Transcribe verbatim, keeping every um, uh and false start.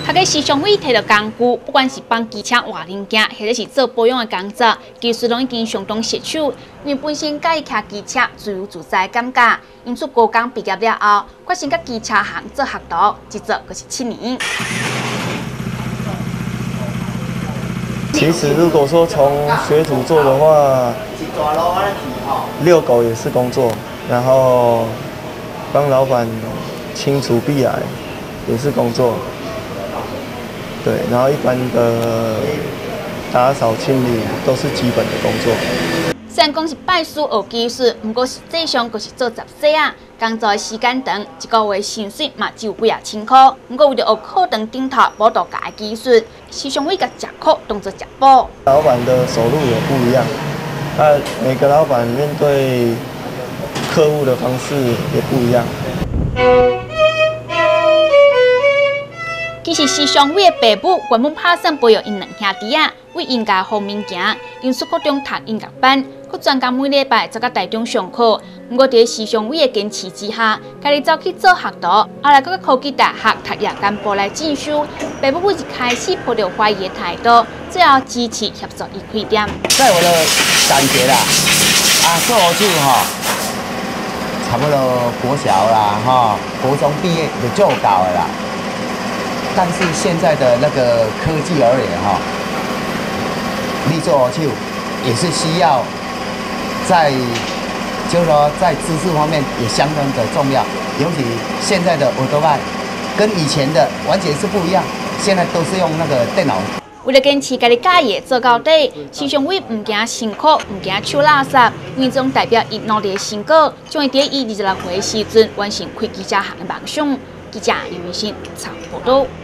学个时尚委摕到工具，不管是帮机车换零件，或者是做保养的工作，技术拢已经相当娴熟。因为本身介意骑机车自由自在的感觉，因此高中毕业了后，决心甲机车行做学徒，一做就是七年。 其实如果说从学徒做的话，遛狗也是工作，然后帮老板清除壁癌也是工作。 对，然后一般的打扫清理都是基本的工作。 虽然讲是拜师学技术，不过实际上就是做杂事啊。工作的时间长，一个月薪水嘛只有几啊千块。不过为了学课堂顶头补大家的技术，时常为甲食苦当作食补。 老板的收入也不一样，那每个老板面对客户的方式也不一样。 其实时尚委的爸母原本打算培养因两兄弟啊，为音乐方面行，因出国中读音乐班，佮专工每礼拜走到台中上课。不过伫时尚委的坚持之下，家己走去做学徒，后来佮科技大学读夜间部来进修。爸母一开始抱着怀疑的态度，最后支持协助伊开店。 在我的感觉啦，啊，做就吼，差不多国小啦，哈，国中毕业就够搞的啦。 但是现在的那个科技而言哈，你做就也是需要在，就是说在知识方面也相当的重要。尤其现在的欧多拜跟以前的完全是不一样，现在都是用那个电脑。 为了坚持家己家业做到底，时尚委唔惊辛苦，唔惊手垃圾，因为这种代表伊努力的成果，将会伫伊二十六岁时阵完成开机车行的梦想。记者刘云信采报道。